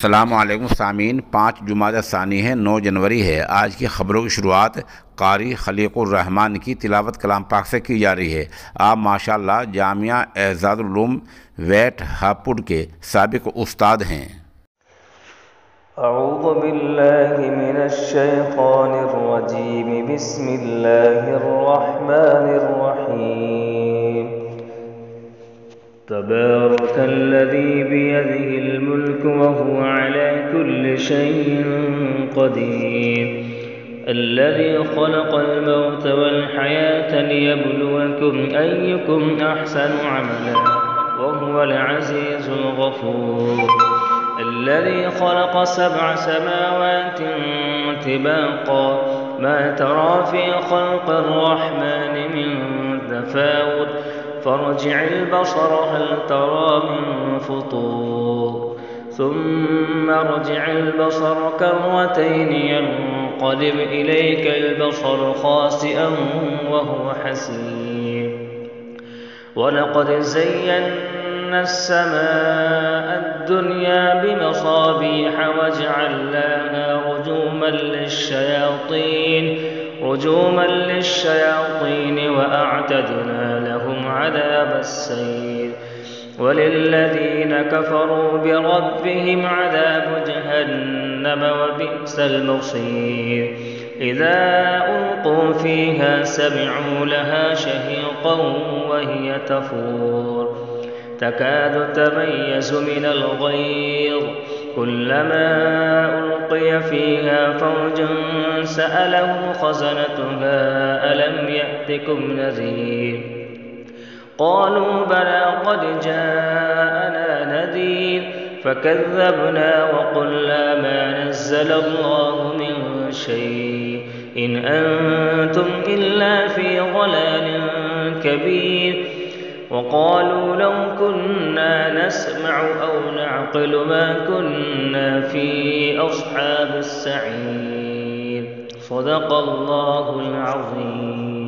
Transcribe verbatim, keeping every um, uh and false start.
अस्सलामुअलैकुम सामीन। पाँच जुमादा सानी है, नौ जनवरी है। आज की ख़बरों की शुरुआत कारी खलीकुर रहमान की तिलावत कलाम पाक से की जा रही है। आप माशाअल्लाह जामिया एजाजुल उलूम वेट हापुड़ के साबिक उस्ताद हैं। अऊज़ु बिल्लाहि मिनश शैतानिर रजीम, बिस्मिल्लाहिर रहमानिर रहीम। तबारकल्लज़ी बियदिहिल मुल्कु व हुवा अला कुल्लि शैइन क़दीर। अल्लज़ी ख़लक़ल मौत वल हयात लियब्लुवकुम अय्युकुम अहसनु अमला व हुवल अज़ीज़ुल गफ़ूर। الذي خلق سبع سماوات طباقا ما ترى في خلق الرحمن من تفاوت فارجع البصر هل ترى من فطور ثم ارجع البصر كرتين ينقلب إليك البصر خاسئا وهو حسير. ولقد زينا السماء الدنيا بمصابيح وجعلناها رجوما للشياطين رجوما للشياطين وأعتدنا لهم عذاب السعير. وللذين كفروا بربهم عذاب جهنم وبئس المصير. إذا ألقوا فيها سمعوا لها شهيقا وهي تفور تكاد تميز من الغيظ كلما ألقي فيها فوج سألهم خزنتها ألم يأتكم نذير. قالوا بلى قد جاءنا نذير فكذبنا وقلنا ما نزل الله من شيء إن أنتم إلا في ضلال كبير. وقالوا لو كنا نسمع أو نعقل ما كنا في أصحاب السعير. صدق الله العظيم.